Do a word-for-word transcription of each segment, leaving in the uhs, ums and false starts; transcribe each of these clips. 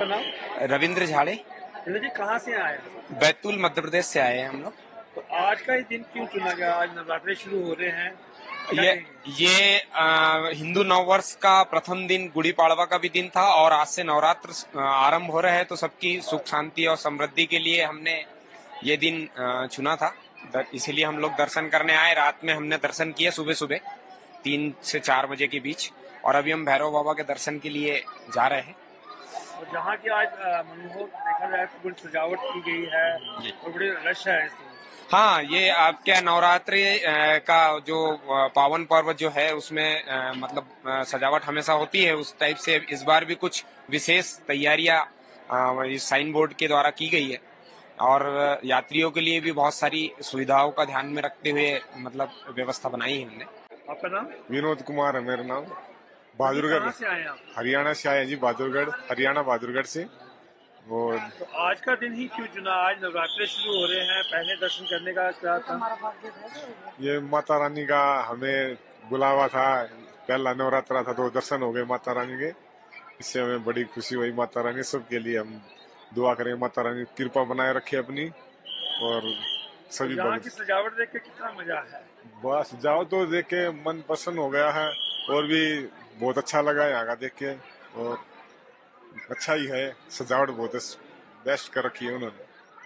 आपका नाम? रविंद्र झाड़े। जी कहाँ से आए? बैतूल मध्य प्रदेश से आए हैं हम लोग। तो आज का ही दिन क्यों चुना गया? आज नवरात्रे शुरू हो रहे हैं। ये ये आ, हिंदू नववर्ष का प्रथम दिन गुड़ी पाड़वा का भी दिन था और आज से नवरात्र आरंभ हो रहे हैं, तो सबकी सुख शांति और समृद्धि के लिए हमने ये दिन आ, चुना था। इसीलिए हम लोग दर्शन करने आए। रात में हमने दर्शन किए सुबह सुबह तीन से चार बजे के बीच, और अभी हम भैरव बाबा के दर्शन के लिए जा रहे हैं। और जहाँ की आज मनमोहक देखा जाए तो बड़ी सजावट की गई है और बड़ी रश है इसमें। हाँ, ये आपके नवरात्रि का जो पावन पर्व जो है उसमें आ, मतलब आ, सजावट हमेशा होती है उस टाइप से। इस बार भी कुछ विशेष तैयारियां इस साइन बोर्ड के द्वारा की गई है, और यात्रियों के लिए भी बहुत सारी सुविधाओं का ध्यान में रखते हुए मतलब व्यवस्था बनाई है हमने। आपका नाम? विनोद कुमार है मेरा नाम। बहादुरगढ़। कहाँ से आए आप? हरियाणा से आए हैं जी, बहादुरगढ़, हरियाणा बहादुरगढ़ से। और तो आज का दिन ही क्यों चुना? आज नवरात्रे शुरू हो रहे हैं, पहले दर्शन करने का क्या था? ये माता रानी का हमें बुलावा था, पहला नवरात्रा था तो दर्शन हो गए माता रानी के। इससे हमें बड़ी खुशी हुई। माता रानी सबके लिए हम दुआ करें, माता रानी कृपा बनाए रखे अपनी। और सभी यहाँ की सजावट देख के कितना मजा है? बस जाओ तो देख के मन प्रसन्न हो गया है, और भी बहुत अच्छा लगा यहाँ का देख के। और अच्छा ही है, सजावट बहुत बेस्ट कर रखी है उन्होंने।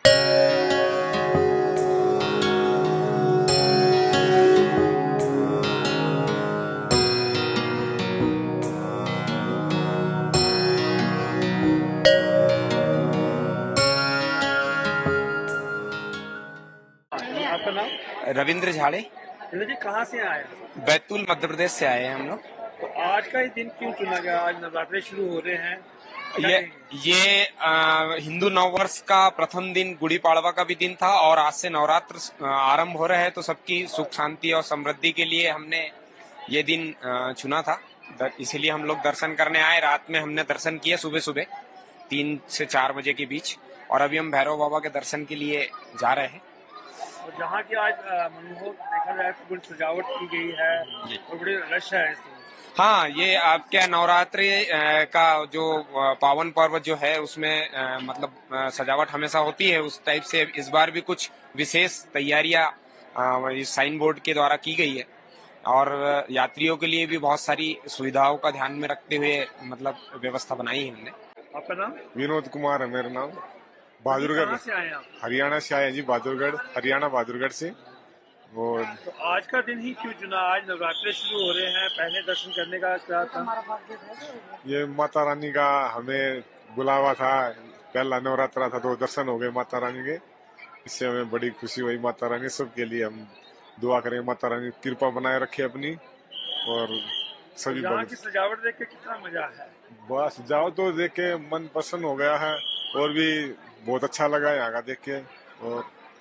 आपका नाम? रविंद्र झाड़े। जी कहाँ से आए? बैतूल मध्य प्रदेश से आए हैं हम लोग। तो आज का ही दिन क्यों चुना गया? आज नवरात्रे शुरू हो रहे हैं। ये ये आ, हिंदू नववर्ष का प्रथम दिन गुड़ी पाड़वा का भी दिन था और आज से नवरात्र आरंभ हो रहे हैं, तो सबकी सुख शांति और समृद्धि के लिए हमने ये दिन आ, चुना था। इसीलिए हम लोग दर्शन करने आए। रात में हमने दर्शन किए सुबह सुबह तीन से चार बजे के बीच, और अभी हम भैरव बाबा के दर्शन के लिए जा रहे हैं। और जहाँ की आज मनमोहक देखा जाए तो बड़ी सजावट की गई है और बड़ी रश है इसमें। हाँ, ये आपके नवरात्रि का जो पावन पर्व जो है उसमें आ, मतलब आ, सजावट हमेशा होती है उस टाइप से। इस बार भी कुछ विशेष तैयारियां इस साइन बोर्ड के द्वारा की गई है, और यात्रियों के लिए भी बहुत सारी सुविधाओं का ध्यान में रखते हुए मतलब व्यवस्था बनाई है हमने। आपका नाम? विनोद कुमार है मेरा नाम। बहादुरगढ़। कहाँ से आए आप? हरियाणा से आए हैं जी, बहादुरगढ़, हरियाणा बहादुरगढ़ से। और तो आज का दिन ही क्यों चुना? आज नवरात्रे शुरू हो रहे हैं, पहले दर्शन करने का क्या था? ये माता रानी का हमें बुलावा था, पहला नवरात्रा था तो दर्शन हो गए माता रानी के। इससे हमें बड़ी खुशी हुई। माता रानी सबके लिए हम दुआ करें, माता रानी कृपा बनाए रखे अपनी। और सभी यहाँ की सजावट देख के कितना मजा है? बस जाओ तो देख के मन प्रसन्न हो गया है, और भी बहुत अच्छा लगा यहाँ का देख के। और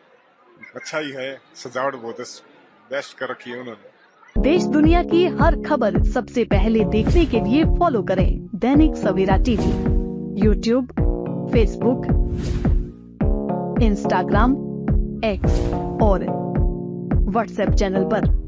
अच्छा ही है, सजावट बहुत बेस्ट कर रखी है उन्होंने। देश दुनिया की हर खबर सबसे पहले देखने के लिए फॉलो करें Dainik Savera TV, YouTube, Facebook, Instagram, X और व्हाट्सएप चैनल पर।